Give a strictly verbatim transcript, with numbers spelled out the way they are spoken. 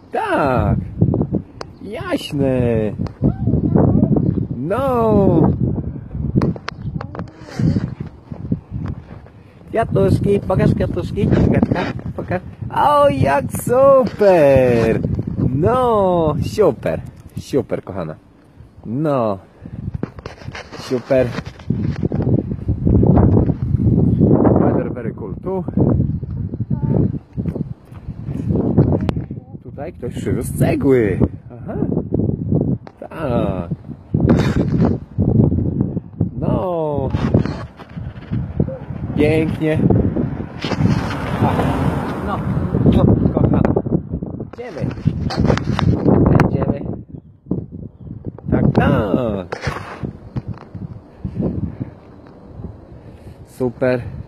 Tak. Jaśne. No. Kwiatuszki, pokaż kwiatuszki. Agatka, pokaż. O, jak super. No, super. Super, kochana. No. Super. Weather very cool. Tu. Tutaj ktoś przywiózł cegły. Aha. Tak. No. Pięknie. A. No. No, kochana. Idziemy. Idziemy. Tak, tak. Super.